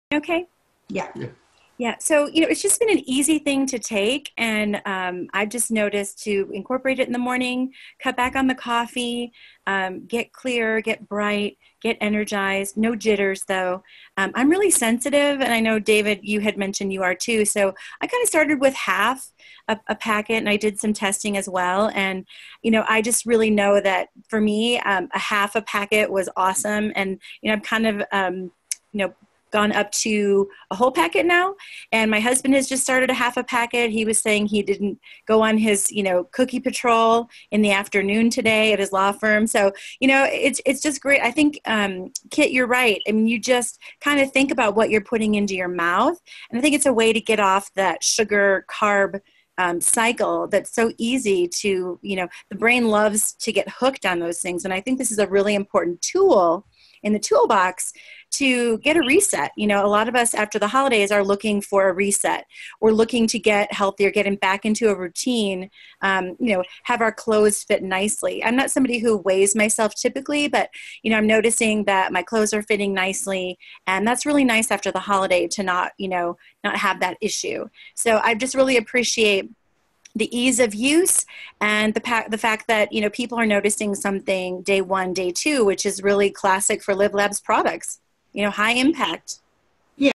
Okay. Yeah. Yeah. Yeah, so it's just been an easy thing to take, and I've just noticed to incorporate it in the morning, cut back on the coffee, get clear, get bright, get energized. No jitters though. I'm really sensitive, and I know David, you had mentioned you are too. So I kind of started with half a packet, and I did some testing as well. And I just really know that for me, a half a packet was awesome, and I'm kind of you know gone up to a whole packet now, and my husband has just started a half a packet. He was saying he didn't go on his cookie patrol in the afternoon today at his law firm. So it's just great. I think Kit, you're right. I mean, you just kind of think about what you're putting into your mouth, and I think it's a way to get off that sugar carb cycle that's so easy to, the brain loves to get hooked on those things. And I think this is a really important tool in the toolbox to get a reset. A lot of us after the holidays are looking for a reset. We're looking to get healthier, getting back into a routine, have our clothes fit nicely. I'm not somebody who weighs myself typically, but, I'm noticing that my clothes are fitting nicely. And that's really nice after the holiday to not have that issue. So I just really appreciate the ease of use and the fact that people are noticing something day one, day two, which is really classic for Live Labs products. High impact.